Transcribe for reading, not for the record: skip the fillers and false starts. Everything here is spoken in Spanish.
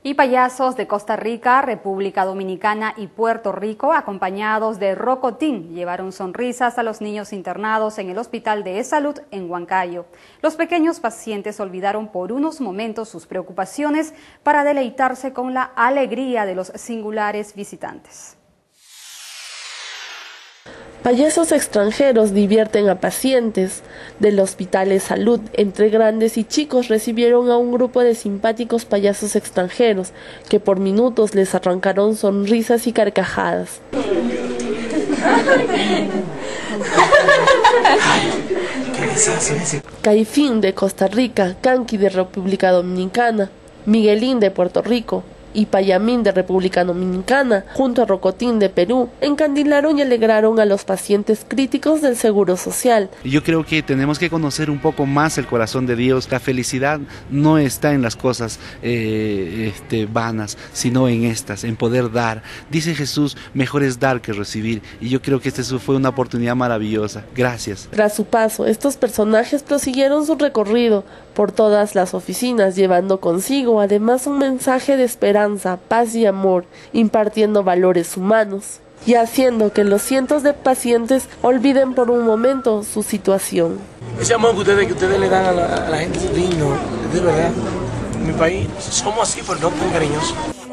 Y payasos de Costa Rica, República Dominicana y Puerto Rico, acompañados de Rocotín, llevaron sonrisas a los niños internados en el Hospital de Salud en Huancayo. Los pequeños pacientes olvidaron por unos momentos sus preocupaciones para deleitarse con la alegría de los singulares visitantes. Payasos extranjeros divierten a pacientes del Hospital de Salud. Entre grandes y chicos recibieron a un grupo de simpáticos payasos extranjeros que por minutos les arrancaron sonrisas y carcajadas. Caifín de Costa Rica, Canqui de República Dominicana, Miguelín de Puerto Rico y Payamín de República Dominicana, junto a Rocotín de Perú, encandilaron y alegraron a los pacientes críticos del Seguro Social. Yo creo que tenemos que conocer un poco más el corazón de Dios. La felicidad no está en las cosas vanas, sino en estas, en poder dar. Dice Jesús, mejor es dar que recibir, y yo creo que esta fue una oportunidad maravillosa. Gracias. Tras su paso, estos personajes prosiguieron su recorrido por todas las oficinas, llevando consigo además un mensaje de esperanza, paz y amor, impartiendo valores humanos y haciendo que los cientos de pacientes olviden por un momento su situación. Ese amor que ustedes le dan a la gente es digno, de verdad. En mi país somos así, pero no tan cariñosos.